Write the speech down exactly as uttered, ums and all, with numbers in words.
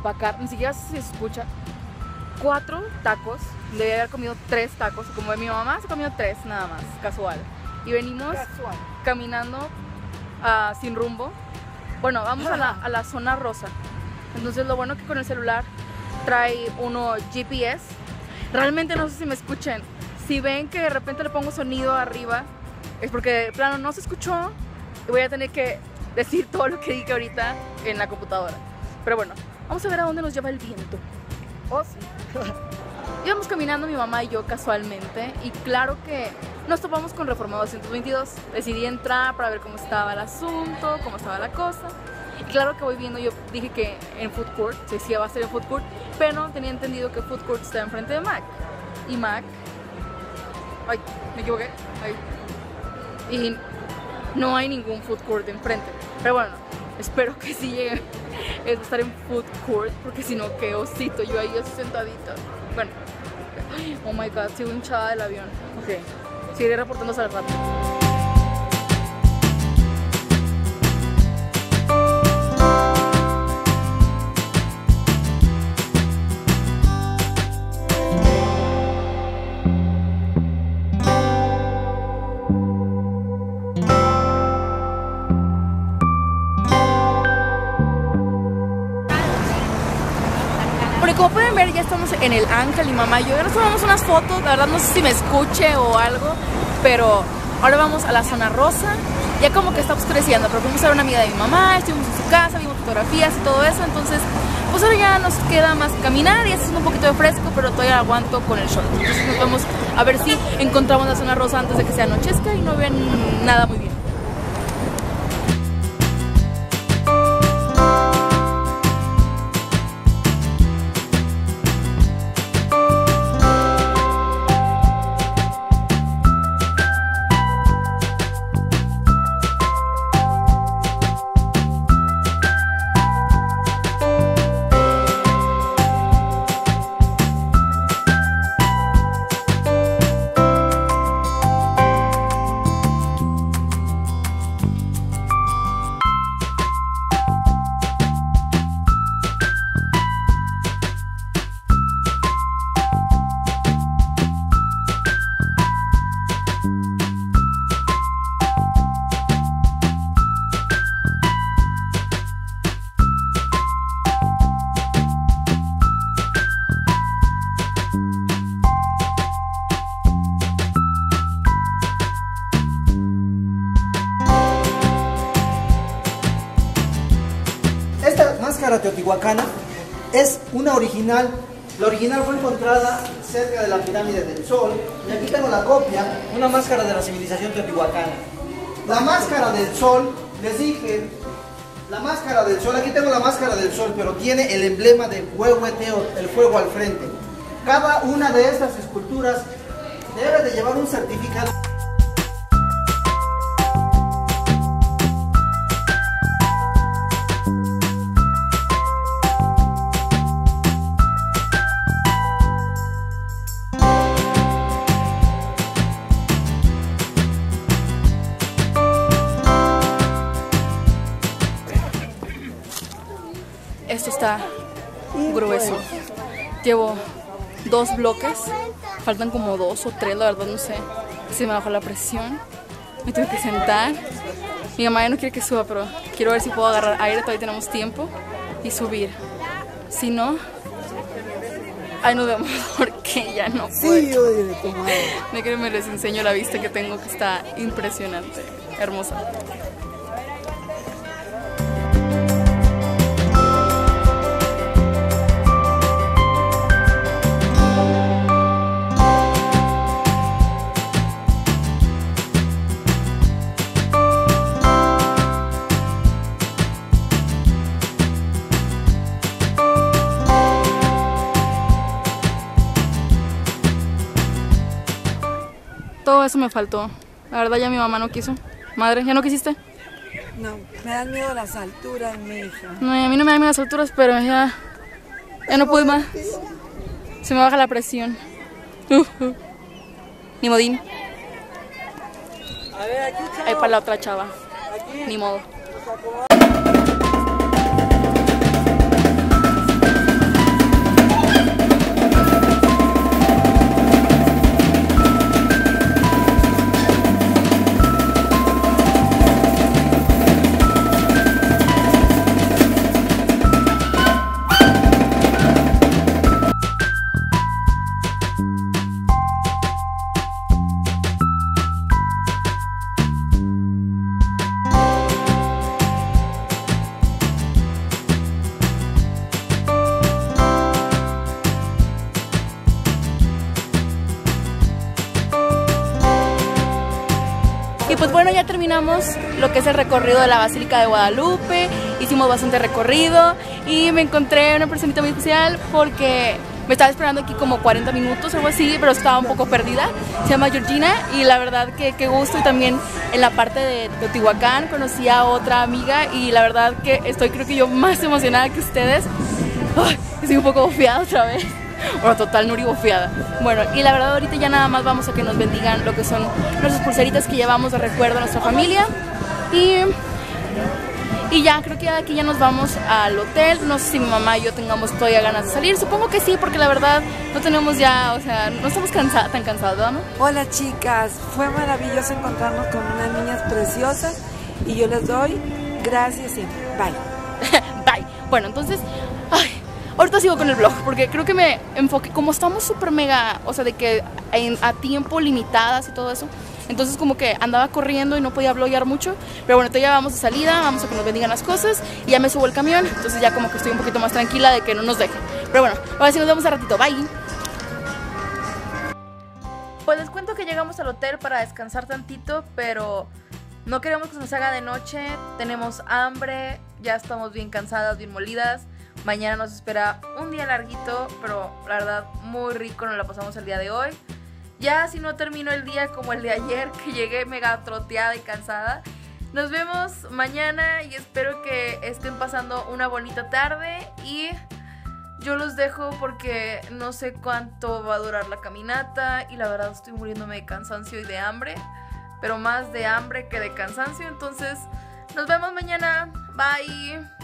empacar, ni siquiera se escucha, cuatro tacos. Debe haber comido tres tacos, como mi mamá se comió tres nada más, casual. Y venimos Casual. caminando uh, sin rumbo. Bueno, vamos a la, a la zona rosa. Entonces lo bueno que con el celular trae uno G P S. Realmente no sé si me escuchen. Si ven que de repente le pongo sonido arriba, es porque de plano no se escuchó y voy a tener que decir todo lo que dije ahorita en la computadora. Pero bueno, vamos a ver a dónde nos lleva el viento. Oh, sí. Íbamos caminando mi mamá y yo casualmente y claro que nos topamos con Reforma doscientos veintidós. Decidí entrar para ver cómo estaba el asunto, cómo estaba la cosa. Y claro que voy viendo, yo dije que en Food Court, se decía va a ser en Food Court, pero tenía entendido que Food Court está enfrente de Mac. Y Mac... Ay, me equivoqué. Ay. Y no hay ningún Food Court enfrente. Pero bueno, espero que sí llegue a estar en Food Court, porque si no, qué osito, yo ahí así sentadita. Bueno, oh my god, sigo hinchada del avión. Ok, seguiré reportándose al rato. Como pueden ver, ya estamos en el Ángel y mamá y yo ya nos tomamos unas fotos, la verdad no sé si me escuche o algo, pero ahora vamos a la zona rosa, ya como que está oscureciendo, pero fuimos a ver una amiga de mi mamá, estuvimos en su casa, vimos fotografías y todo eso, entonces pues ahora ya nos queda más caminar y hace un poquito de fresco, pero todavía aguanto con el sol, entonces nos vamos a ver si encontramos la zona rosa antes de que se anochezca y no vean nada muy bien. Máscara teotihuacana es una original. La original fue encontrada cerca de la pirámide del Sol. Y aquí tengo la copia, una máscara de la civilización teotihuacana. La máscara del Sol, les dije, la máscara del Sol, aquí tengo la máscara del Sol, pero tiene el emblema de Huehueteotl, el fuego al frente. Cada una de estas esculturas debe de llevar un certificado. Esto está grueso. Llevo dos bloques, faltan como dos o tres, la verdad no sé. Se me bajó la presión, me tuve que sentar. Mi mamá ya no quiere que suba, pero quiero ver si puedo agarrar aire, todavía tenemos tiempo, y subir. Si no, ahí nos vemos porque ya no puedo. Sí, yo diré, comadre. De que me les enseño la vista que tengo, que está impresionante, hermosa. Todo eso me faltó. La verdad ya mi mamá no quiso. Madre, ¿ya no quisiste? No, me dan miedo las alturas, mi hija. No, a mí no me dan miedo las alturas, pero ya, ya no pude más. Se me baja la presión. Uh, uh. Ni modín. A ver, aquí, chavo. Ahí para la otra chava. Aquí. Ni modo. Nos acomodamos. pues bueno, ya terminamos lo que es el recorrido de la Basílica de Guadalupe. Hicimos bastante recorrido y me encontré una personita muy especial porque me estaba esperando aquí como cuarenta minutos o algo así, pero estaba un poco perdida. Se llama Georgina y la verdad que qué gusto. Y también en la parte de Teotihuacán conocí a otra amiga y la verdad que estoy creo que yo más emocionada que ustedes. Ay, estoy un poco bofeada otra vez. Bueno, total Nuri bofeada. Bueno, y la verdad ahorita ya nada más vamos a que nos bendigan lo que son nuestras pulseritas que llevamos de recuerdo a nuestra familia. Y... Y ya, creo que aquí ya nos vamos al hotel. No sé si mi mamá y yo tengamos todavía ganas de salir. Supongo que sí, porque la verdad no tenemos ya, o sea, no estamos cansa tan cansados, ¿verdad, no? Hola chicas, fue maravilloso encontrarnos con unas niñas preciosas y yo les doy gracias y bye. Bye. Bueno, entonces, ay, ahorita sigo con el vlog, porque creo que me enfoqué, como estamos súper mega, o sea, de que en, a tiempo limitadas y todo eso. Entonces como que andaba corriendo y no podía vloguear mucho. Pero bueno, entonces ya vamos de salida, vamos a que nos bendigan las cosas y ya me subo al camión. Entonces ya como que estoy un poquito más tranquila de que no nos dejen. Pero bueno, ahora sí nos vemos a ratito, bye. Pues les cuento que llegamos al hotel para descansar tantito, pero no queremos que se nos haga de noche. Tenemos hambre, ya estamos bien cansadas, bien molidas. Mañana nos espera un día larguito, pero la verdad muy rico, nos la pasamos el día de hoy. Ya si no termino el día como el de ayer, que llegué mega troteada y cansada. Nos vemos mañana y espero que estén pasando una bonita tarde. Y yo los dejo porque no sé cuánto va a durar la caminata. Y la verdad estoy muriéndome de cansancio y de hambre. Pero más de hambre que de cansancio. Entonces nos vemos mañana. Bye.